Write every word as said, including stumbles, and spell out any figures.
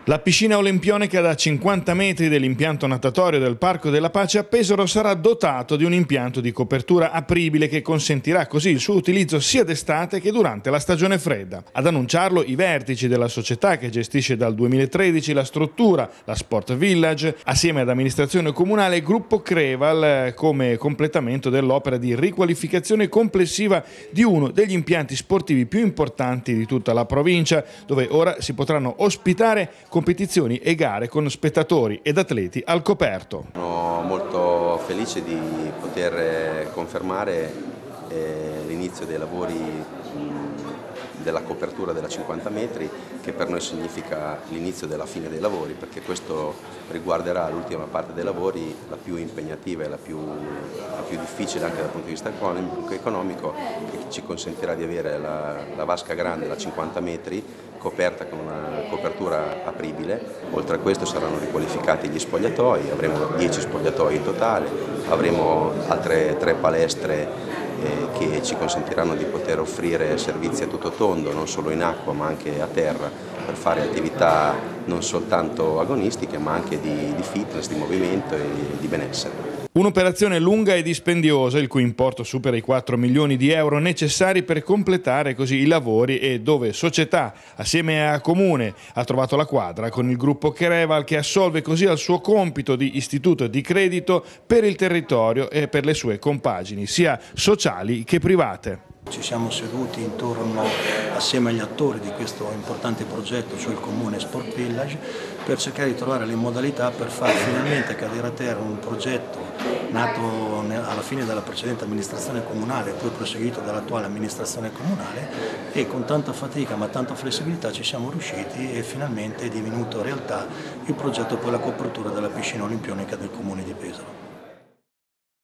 La piscina olimpionica da cinquanta metri dell'impianto natatorio del Parco della Pace a Pesaro sarà dotato di un impianto di copertura apribile che consentirà così il suo utilizzo sia d'estate che durante la stagione fredda. Ad annunciarlo i vertici della società che gestisce dal duemilatredici la struttura, la Sport Village, assieme ad amministrazione comunale e gruppo Creval, come completamento dell'opera di riqualificazione complessiva di uno degli impianti sportivi più importanti di tutta la provincia, dove ora si potranno ospitare competizioni e gare con spettatori ed atleti al coperto. Sono molto felice di poter confermare l'inizio dei lavori della copertura della cinquanta metri, che per noi significa l'inizio della fine dei lavori, perché questo riguarderà l'ultima parte dei lavori, la più impegnativa e la più, la più difficile anche dal punto di vista economico, che ci consentirà di avere la, la vasca grande, la cinquanta metri, coperta con una copertura apribile. Oltre a questo saranno riqualificati gli spogliatoi, avremo dieci spogliatoi in totale, avremo altre tre palestre che ci consentiranno di poter offrire servizi a tutto tondo, non solo in acqua ma anche a terra, per fare attività non soltanto agonistiche ma anche di, di fitness, di movimento e di benessere. Un'operazione lunga e dispendiosa, il cui importo supera i quattro milioni di euro necessari per completare così i lavori, e dove società assieme a comune ha trovato la quadra con il gruppo Creval, che assolve così al suo compito di istituto di credito per il territorio e per le sue compagini, sia sociali che private. Ci siamo seduti intorno, assieme agli attori di questo importante progetto, cioè il Comune Sport Village, per cercare di trovare le modalità per far finalmente cadere a terra un progetto nato alla fine della precedente amministrazione comunale e poi proseguito dall'attuale amministrazione comunale, e con tanta fatica ma tanta flessibilità ci siamo riusciti e finalmente è divenuto realtà il progetto per la copertura della piscina olimpionica del Comune di Pesaro.